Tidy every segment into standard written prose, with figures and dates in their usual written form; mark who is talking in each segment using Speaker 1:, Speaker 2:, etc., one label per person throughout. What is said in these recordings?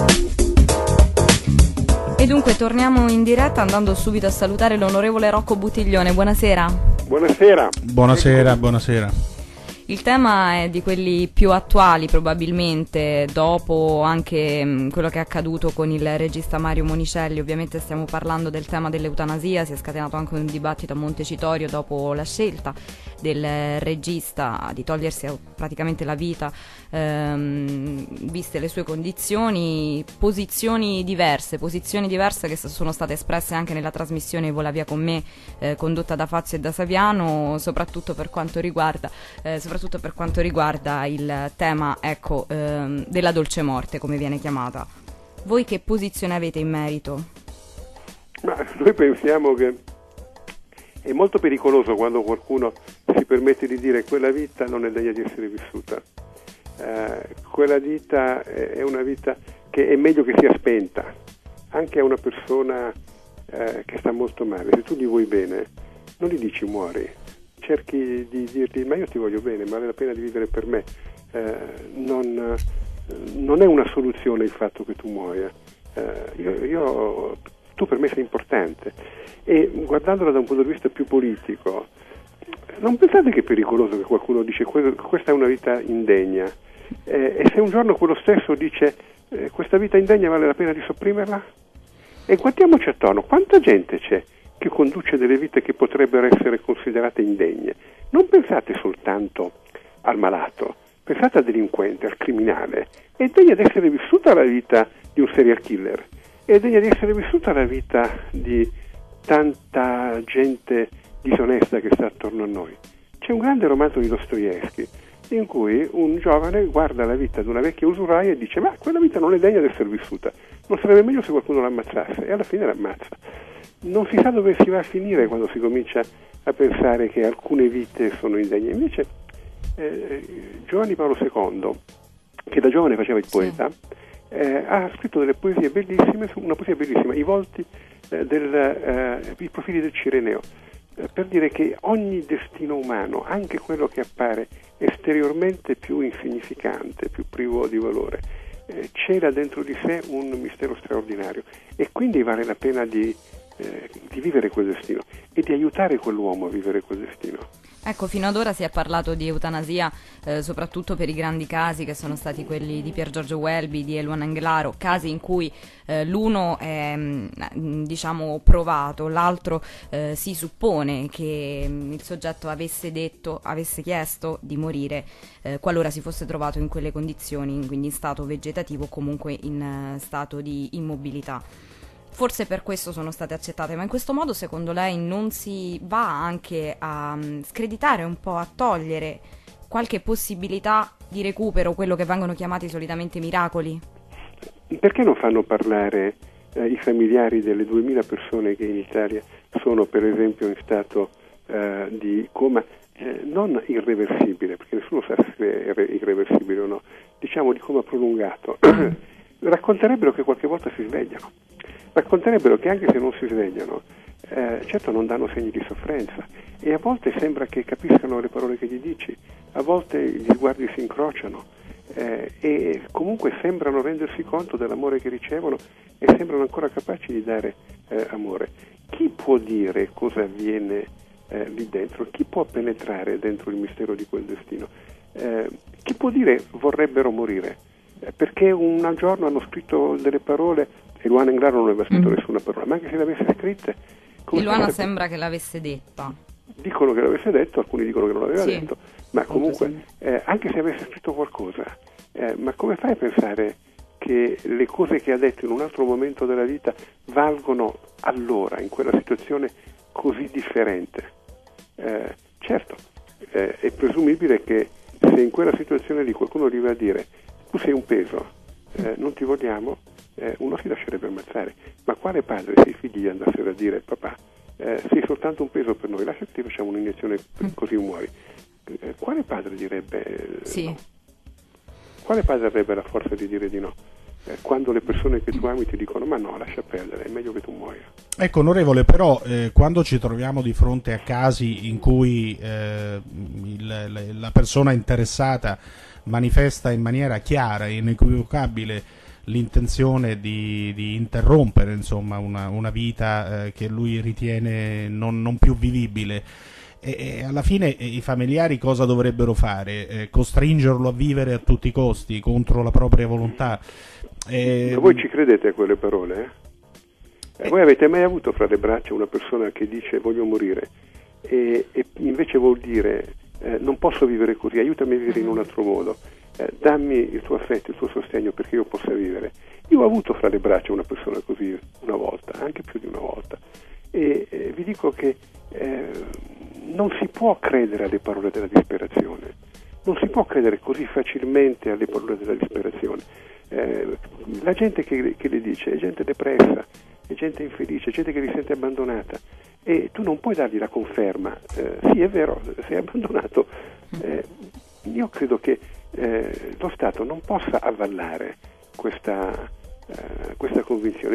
Speaker 1: E dunque torniamo in diretta andando subito a salutare l'onorevole Rocco Buttiglione. Buonasera.
Speaker 2: Buonasera.
Speaker 3: Buonasera.
Speaker 1: Il tema è di quelli più attuali probabilmente, dopo anche quello che è accaduto con il regista Mario Monicelli. Ovviamente stiamo parlando del tema dell'eutanasia, si è scatenato anche un dibattito a Montecitorio dopo la scelta del regista di togliersi praticamente la vita, viste le sue condizioni, posizioni diverse che sono state espresse anche nella trasmissione Vola via con me, condotta da Fazio e da Saviano, soprattutto per quanto riguarda il tema, della dolce morte, come viene chiamata. Voi che posizione avete in merito?
Speaker 2: Ma noi pensiamo che è molto pericoloso quando qualcuno si permette di dire quella vita non è degna di essere vissuta. Quella vita è una vita che è meglio che sia spenta, anche a una persona che sta molto male. Se tu gli vuoi bene, non gli dici muori, cerchi di dirgli ma io ti voglio bene, vale la pena di vivere per me. Non è una soluzione il fatto che tu muoia. Tu per me sei importante. E guardandola da un punto di vista più politico, non pensate che è pericoloso che qualcuno dice questa è una vita indegna, e se un giorno quello stesso dice questa vita indegna vale la pena di sopprimerla? E guardiamoci attorno, quanta gente c'è che conduce delle vite che potrebbero essere considerate indegne. Non pensate soltanto al malato, pensate al delinquente, al criminale. È degna di essere vissuta la vita di un serial killer, è degna di essere vissuta la vita di tanta gente disonesta che sta attorno a noi. C'è un grande romanzo di Dostoevskij in cui un giovane guarda la vita di una vecchia usuraia e dice ma quella vita non è degna di essere vissuta, non sarebbe meglio se qualcuno l'ammazzasse, e alla fine l'ammazza. Non si sa dove si va a finire quando si comincia a pensare che alcune vite sono indegne. Invece Giovanni Paolo II, che da giovane faceva il poeta, ha scritto delle poesie bellissime, una poesia bellissima, I profili del Cireneo, per dire che ogni destino umano, anche quello che appare esteriormente più insignificante, più privo di valore, c'era dentro di sé un mistero straordinario, e quindi vale la pena di vivere quel destino e di aiutare quell'uomo a vivere quel destino.
Speaker 1: Ecco, fino ad ora si è parlato di eutanasia soprattutto per i grandi casi che sono stati quelli di Pier Giorgio Welby, di Eluana Englaro, casi in cui l'uno è provato, l'altro si suppone che il soggetto avesse chiesto di morire qualora si fosse trovato in quelle condizioni, quindi in stato vegetativo o comunque in stato di immobilità. Forse per questo sono state accettate, ma in questo modo secondo lei non si va anche a screditare un po', a togliere qualche possibilità di recupero, quello che vengono chiamati solitamente miracoli?
Speaker 2: Perché non fanno parlare i familiari delle 2000 persone che in Italia sono per esempio in stato di coma, non irreversibile, perché nessuno sa se è irreversibile o no, diciamo di coma prolungato? Racconterebbero che qualche volta si svegliano. Racconterebbero che anche se non si svegliano, certo non danno segni di sofferenza, e a volte sembra che capiscano le parole che gli dici, a volte gli sguardi si incrociano, e comunque sembrano rendersi conto dell'amore che ricevono e sembrano ancora capaci di dare amore. Chi può dire cosa avviene lì dentro? Chi può penetrare dentro il mistero di quel destino? Chi può dire vorrebbero morire? Perché un giorno hanno scritto delle parole. Eluana Englaro non aveva scritto nessuna parola, ma anche se le avesse scritte...
Speaker 1: Eluana sembra che l'avesse detta.
Speaker 2: Dicono che l'avesse detto, alcuni dicono che non l'aveva detto, ma comunque anche se avesse scritto qualcosa, ma come fai a pensare che le cose che ha detto in un altro momento della vita valgono allora, in quella situazione così differente? Certo, è presumibile che se in quella situazione lì qualcuno arriva a dire tu sei un peso, non ti vogliamo, uno si lascerebbe ammazzare. Ma quale padre, se i figli gli andassero a dire papà, sei soltanto un peso per noi, lascia che ti facciamo un'iniezione così muori, quale padre direbbe no? Quale padre avrebbe la forza di dire di no? Quando le persone che tu ami ti dicono ma no, lascia perdere, è meglio che tu muoia.
Speaker 3: Ecco, onorevole, però quando ci troviamo di fronte a casi in cui la persona interessata manifesta in maniera chiara e inequivocabile l'intenzione di interrompere, insomma, una vita che lui ritiene non più vivibile. E alla fine i familiari cosa dovrebbero fare? Costringerlo a vivere a tutti i costi contro la propria volontà?
Speaker 2: Ma voi ci credete a quelle parole? Voi avete mai avuto fra le braccia una persona che dice voglio morire e invece vuol dire non posso vivere così, aiutami a vivere in un altro modo, dammi il tuo affetto, il tuo sostegno perché io possa vivere? Io ho avuto fra le braccia una persona così una volta, anche più di una volta, e vi dico che non si può credere alle parole della disperazione, non si può credere così facilmente alle parole della disperazione. La gente che le dice è gente depressa, è gente infelice, è gente che si sente abbandonata, e tu non puoi dargli la conferma, sì è vero, sei abbandonato. Io credo che lo Stato non possa avvallare questa convinzione.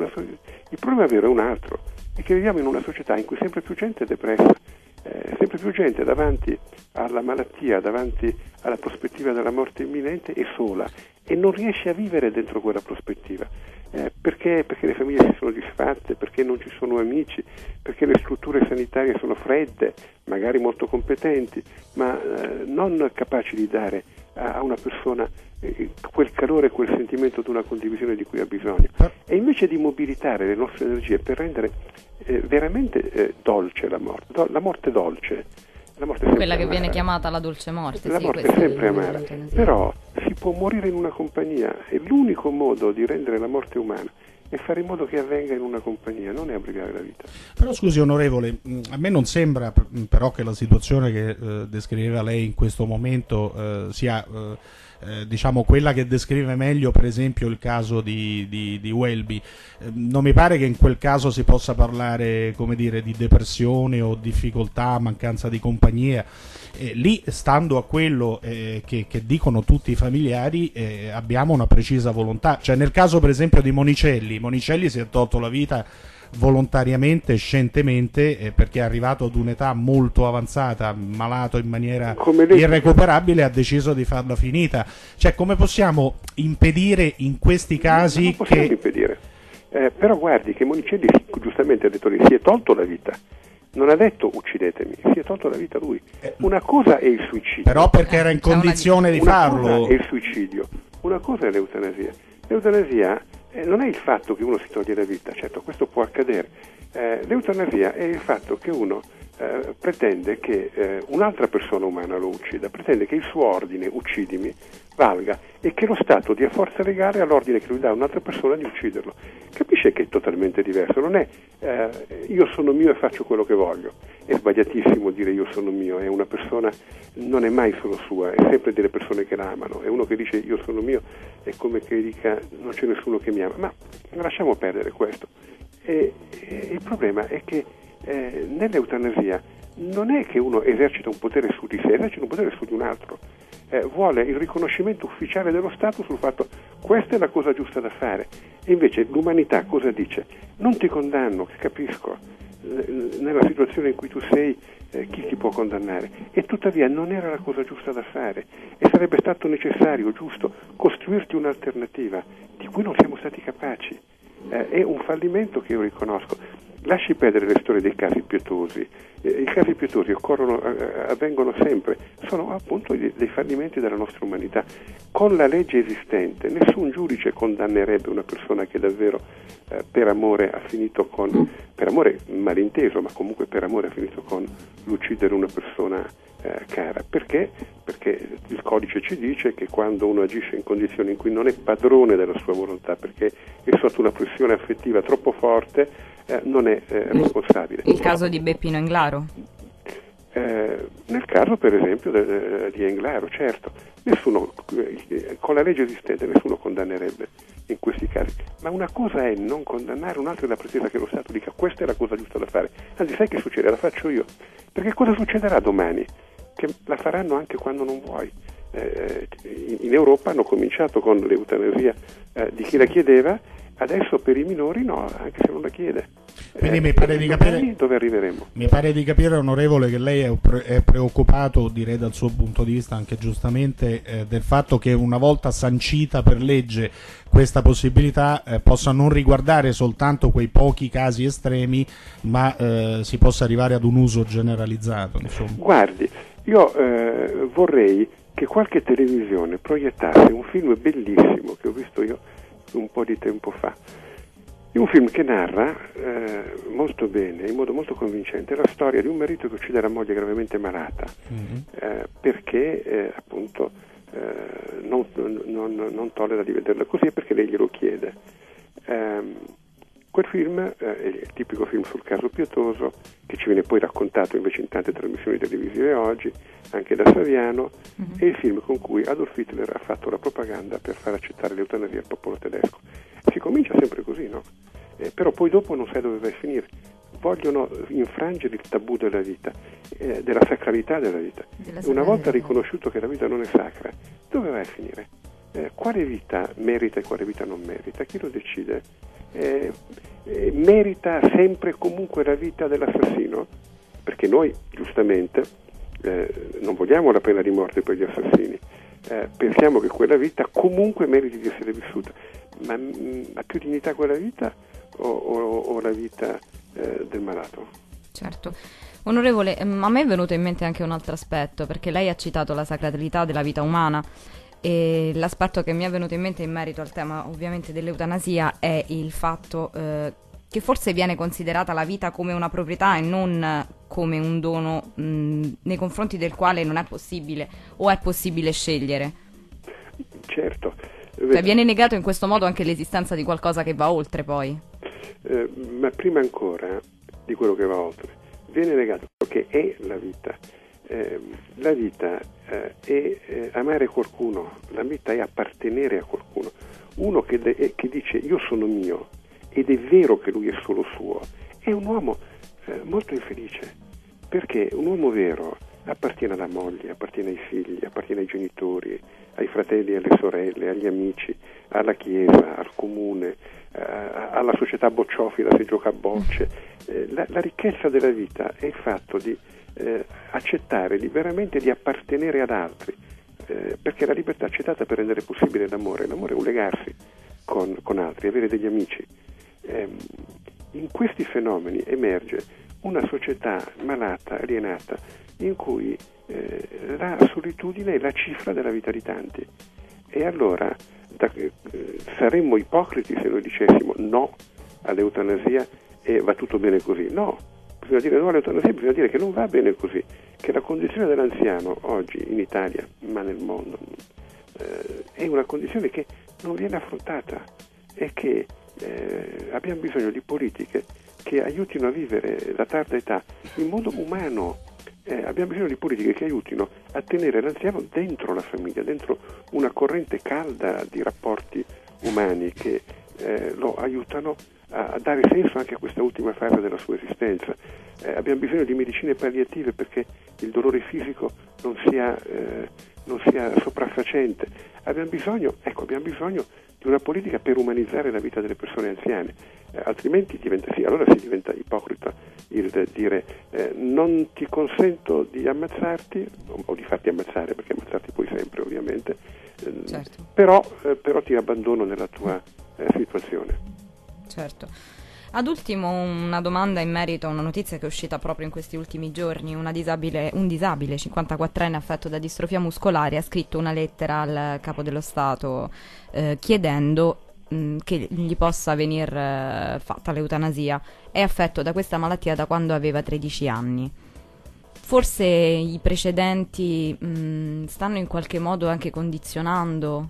Speaker 2: Il problema vero è un altro, è che viviamo in una società in cui sempre più gente è depressa, sempre più gente davanti alla malattia, davanti alla prospettiva della morte imminente è sola e non riesce a vivere dentro quella prospettiva, perché le famiglie si sono disfatte, perché non ci sono amici, perché le strutture sanitarie sono fredde, magari molto competenti, ma non capaci di dare a una persona quel calore, quel sentimento di una condivisione di cui ha bisogno. E invece di mobilitare le nostre energie per rendere veramente dolce la morte dolce, la morte è
Speaker 1: quella che
Speaker 2: amara.
Speaker 1: Viene chiamata la dolce morte.
Speaker 2: La morte è sempre amara, però si può morire in una compagnia e l'unico modo di rendere la morte umana è fare in modo che avvenga in una compagnia, non è abrogare la vita.
Speaker 3: Però scusi onorevole, a me non sembra però che la situazione che descriveva lei in questo momento sia diciamo quella che descrive meglio per esempio il caso di Welby. Non mi pare che in quel caso si possa parlare, come dire, di depressione o difficoltà, mancanza di compagnia. Lì, stando a quello che dicono tutti i familiari, abbiamo una precisa volontà. Cioè, nel caso per esempio di Monicelli si è tolto la vita volontariamente, scientemente, perché è arrivato ad un'età molto avanzata, malato in maniera irrecuperabile, ha deciso di farla finita. Cioè, come possiamo impedire in questi casi
Speaker 2: non possiamo impedire. Però guardi che Monicelli giustamente ha detto lì, si è tolto la vita. Non ha detto uccidetemi, si è tolto la vita lui. Una cosa è il suicidio.
Speaker 3: Però perché era in condizione di farlo.
Speaker 2: Una cosa è il suicidio, una cosa è l'eutanasia. L'eutanasia non è il fatto che uno si toglie la vita, certo questo può accadere. L'eutanasia è il fatto che uno pretende che un'altra persona umana lo uccida, pretende che il suo ordine, uccidimi, valga e che lo Stato dia forza legale all'ordine che lui dà a un'altra persona di ucciderlo. Capisce che è totalmente diverso, non è io sono mio e faccio quello che voglio. È sbagliatissimo dire io sono mio, è una persona, non è mai solo sua, è sempre delle persone che la amano, è uno che dice io sono mio, è come che dica non c'è nessuno che mi ama, ma lasciamo perdere questo. E il problema è che nell'eutanasia non è che uno esercita un potere su di sé, esercita un potere su di un altro. Vuole il riconoscimento ufficiale dello Stato sul fatto questa è la cosa giusta da fare, e invece l'umanità cosa dice? Non ti condanno, capisco, nella situazione in cui tu sei chi ti può condannare, e tuttavia non era la cosa giusta da fare e sarebbe stato necessario, giusto, costruirti un'alternativa di cui non siamo stati capaci. È un fallimento che io riconosco. Lasci perdere le storie dei casi pietosi. I casi pietosi avvengono sempre, sono appunto dei fallimenti della nostra umanità. Con la legge esistente nessun giudice condannerebbe una persona che davvero per amore ha finito con, per amore malinteso, ma comunque per amore ha finito con l'uccidere una persona cara. Perché? Perché il codice ci dice che quando uno agisce in condizioni in cui non è padrone della sua volontà, perché è sotto una pressione affettiva troppo forte, non è responsabile.
Speaker 1: Il caso di Beppino Englaro?
Speaker 2: Nel caso per esempio di Englaro, certo, nessuno, con la legge esistente nessuno condannerebbe in questi casi, ma una cosa è non condannare, un'altra è la pretesa che lo Stato dica questa è la cosa giusta da fare. Anzi, sai che succede? La faccio io, perché cosa succederà domani? Che la faranno anche quando non vuoi. In Europa hanno cominciato con l'eutanasia di chi la chiedeva, adesso per i minori no, anche se non la chiede.
Speaker 3: Quindi mi pare di capire
Speaker 2: dove arriveremo.
Speaker 3: Mi pare di capire, onorevole, che lei è preoccupato, direi dal suo punto di vista anche giustamente, del fatto che una volta sancita per legge questa possibilità possa non riguardare soltanto quei pochi casi estremi, ma si possa arrivare ad un uso generalizzato, insomma.
Speaker 2: Guardi, io vorrei che qualche televisione proiettasse un film bellissimo che ho visto io un po' di tempo fa. Un film che narra molto bene, in modo molto convincente, la storia di un marito che uccide la moglie gravemente malata, perché appunto non tollera di vederla così e perché lei glielo chiede. Quel film è il tipico film sul caso pietoso, che ci viene poi raccontato invece in tante trasmissioni televisive oggi, anche da Saviano, è il film con cui Adolf Hitler ha fatto la propaganda per far accettare l'eutanasia al popolo tedesco. Si comincia sempre così, no? Però poi dopo non sai dove vai a finire. Vogliono infrangere il tabù della vita, della sacralità della vita. Una volta riconosciuto che la vita non è sacra, dove vai a finire? Quale vita merita e quale vita non merita? Chi lo decide? Merita sempre e comunque la vita dell'assassino? Perché noi, giustamente, non vogliamo la pena di morte per gli assassini. Pensiamo che quella vita comunque meriti di essere vissuta. Ma ha più dignità quella vita o la vita del malato?
Speaker 1: Certo. Onorevole, a me è venuto in mente anche un altro aspetto, perché lei ha citato la sacralità della vita umana e l'aspetto che mi è venuto in mente in merito al tema ovviamente dell'eutanasia è il fatto che forse viene considerata la vita come una proprietà e non come un dono nei confronti del quale non è possibile o è possibile scegliere.
Speaker 2: Certo.
Speaker 1: Cioè, viene negato in questo modo anche l'esistenza di qualcosa che va oltre poi.
Speaker 2: Ma prima ancora di quello che va oltre, viene negato che è la vita. La vita è amare qualcuno, la vita è appartenere a qualcuno. Uno che dice io sono mio ed è vero che lui è solo suo, è un uomo molto infelice, perché un uomo vero appartiene alla moglie, appartiene ai figli, appartiene ai genitori, ai fratelli e alle sorelle, agli amici, alla chiesa, al comune, alla società bocciofila se gioca a bocce. La ricchezza della vita è il fatto di accettare liberamente di appartenere ad altri, perché la libertà c'è data per rendere possibile l'amore. L'amore è un legarsi con altri, avere degli amici. In questi fenomeni emerge una società malata, alienata, in cui la solitudine è la cifra della vita di tanti. E allora saremmo ipocriti se noi dicessimo no all'eutanasia e va tutto bene così. No, bisogna dire no all'eutanasia, bisogna dire che non va bene così, che la condizione dell'anziano oggi in Italia, ma nel mondo, è una condizione che non viene affrontata e che abbiamo bisogno di politiche che aiutino a vivere la tarda età in modo umano. Abbiamo bisogno di politiche che aiutino a tenere l'anziano dentro la famiglia, dentro una corrente calda di rapporti umani che lo aiutano a dare senso anche a questa ultima fase della sua esistenza. Abbiamo bisogno di medicine palliative perché il dolore fisico non sia sopraffacente. Abbiamo bisogno di una politica per umanizzare la vita delle persone anziane, altrimenti allora si diventa ipocrita il dire non ti consento di ammazzarti o di farti ammazzare, perché ammazzarti puoi sempre ovviamente, certo. però ti abbandono nella tua situazione.
Speaker 1: Certo. Ad ultimo una domanda in merito a una notizia che è uscita proprio in questi ultimi giorni. Un disabile 54enne affetto da distrofia muscolare ha scritto una lettera al Capo dello Stato chiedendo che gli possa venir fatta l'eutanasia. È affetto da questa malattia da quando aveva 13 anni. Forse i precedenti stanno in qualche modo anche condizionando?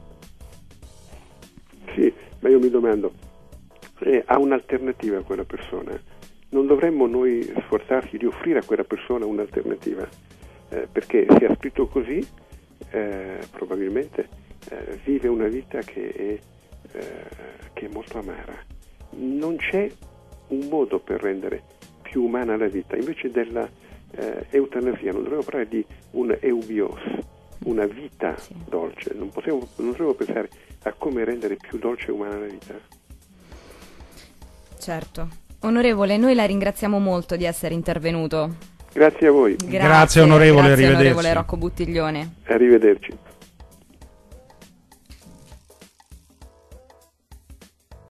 Speaker 2: Sì, ma io mi domando, ha un'alternativa a quella persona? Non dovremmo noi sforzarci di offrire a quella persona un'alternativa? Perché se ha scritto così, probabilmente vive una vita che è molto amara. Non c'è un modo per rendere più umana la vita. Invece della eutanasia non dovremmo parlare di un eubios, una vita dolce. Non dovremmo pensare a come rendere più dolce e umana la vita.
Speaker 1: Certo. Onorevole, noi la ringraziamo molto di essere intervenuto.
Speaker 2: Grazie a voi.
Speaker 3: Grazie onorevole, arrivederci.
Speaker 1: Onorevole Rocco Buttiglione.
Speaker 2: Arrivederci.